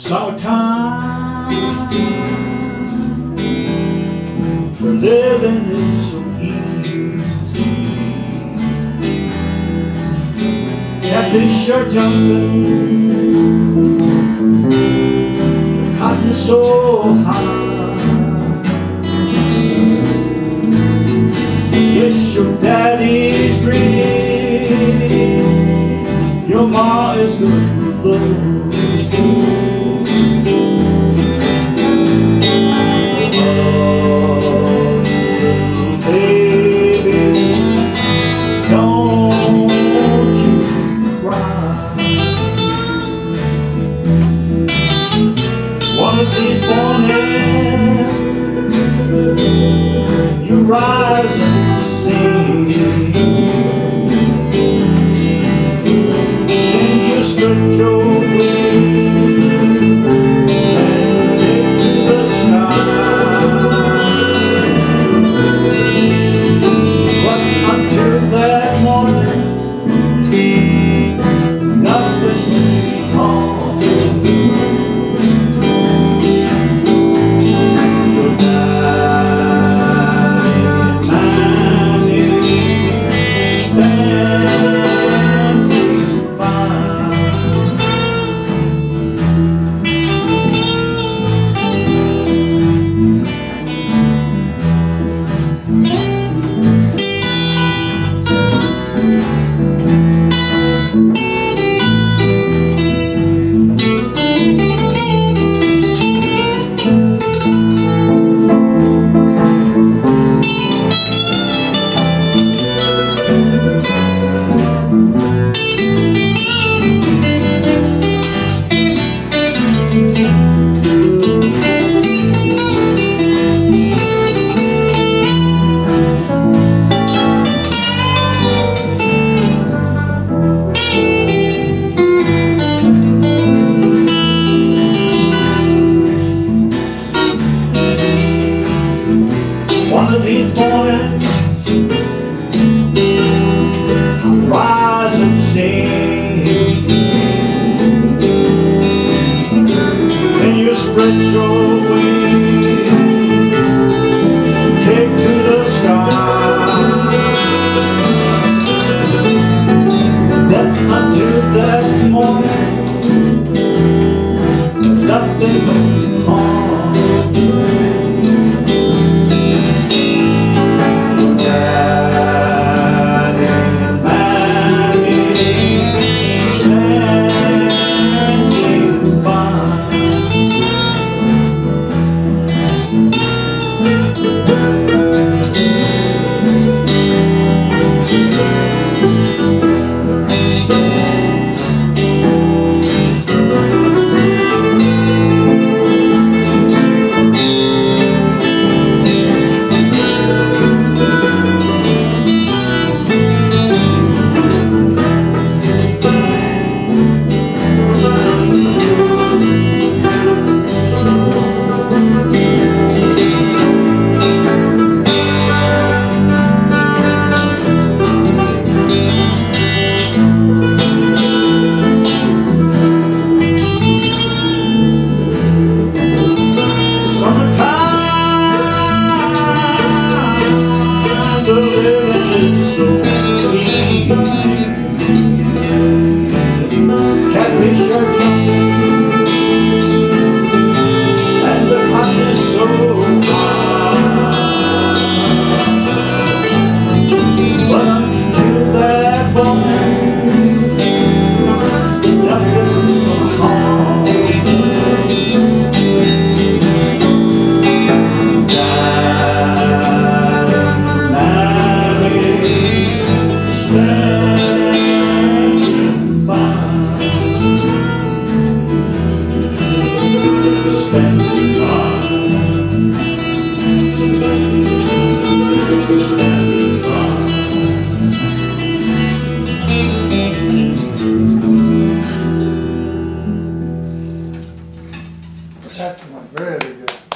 Summertime, the living is so easy. Catfish are jumping, the cotton's so high. Yes, your daddy's dream, your ma is good looking. You rise and sing, and you stretch your wings and into the sky. But until that morning, nothing can be wrong. One of these mornings, I'll rise and sing, and you spread your wings, take to the sky. But until that morning, nothing but harm. Catfish are jumping, and the cotton is so high. But until that moment, nothing but harm. That's really good.